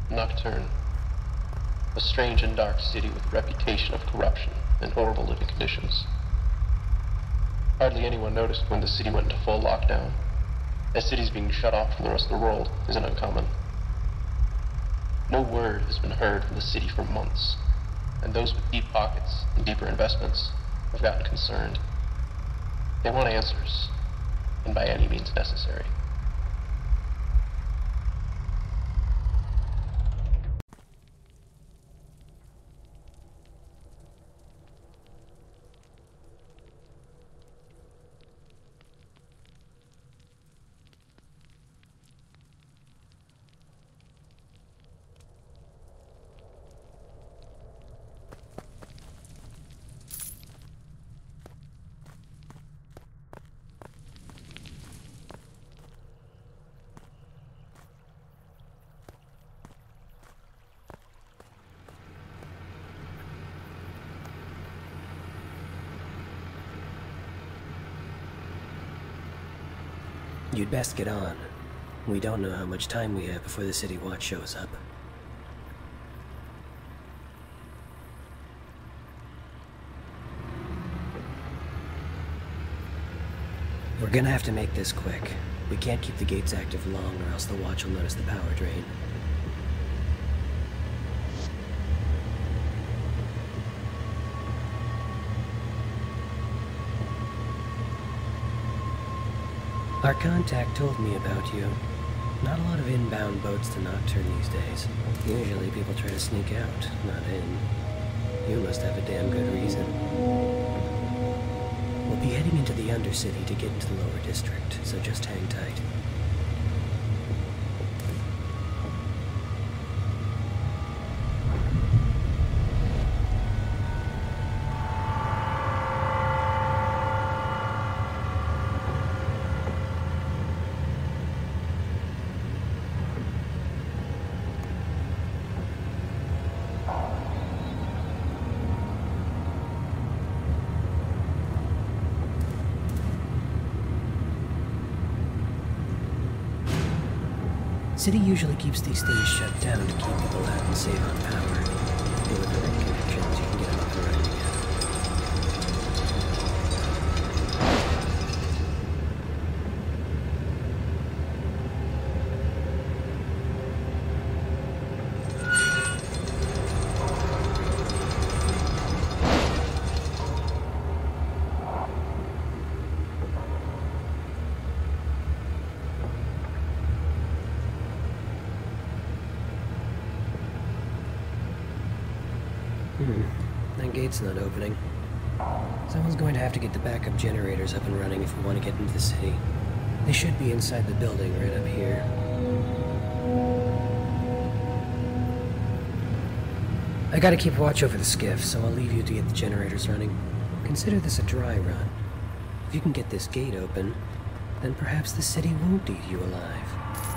Nocturn. A strange and dark city with a reputation of corruption and horrible living conditions. Hardly anyone noticed when the city went into full lockdown, as cities being shut off from the rest of the world isn't uncommon. No word has been heard from the city for months, and those with deep pockets and deeper investments have gotten concerned. They want answers, and by any means necessary. You'd best get on. We don't know how much time we have before the City Watch shows up. We're gonna have to make this quick. We can't keep the gates active long or else the Watch will notice the power drain. Our contact told me about you. Not a lot of inbound boats to Nocturn these days. Usually people try to sneak out, not in. You must have a damn good reason. We'll be heading into the Undercity to get into the lower district, so just hang tight. City usually keeps these things shut down to keep people out and save on power. With the right connections, you can get them up and running again. That gate's not opening. Someone's going to have to get the backup generators up and running if we want to get into the city. They should be inside the building right up here. I gotta keep watch over the skiff, so I'll leave you to get the generators running. Consider this a dry run. If you can get this gate open, then perhaps the city won't eat you alive.